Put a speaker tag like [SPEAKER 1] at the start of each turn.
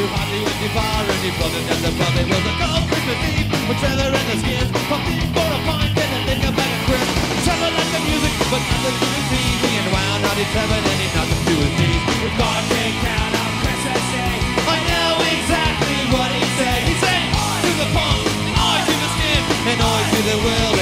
[SPEAKER 1] too hot, he went too far, and he brought it down the pub. It was a cold Christmas Eve, with Trevor and the Skids. Pumped in for a pint, and a lick a bag of crisps. Trevor liked the music, but nothing to his teeth. He unwound out his Trevor, and he knocked him to his knees. We've got a big count on Christmas Day. I know exactly what he said. He said, I to the punk, I to the skin, and I to the will.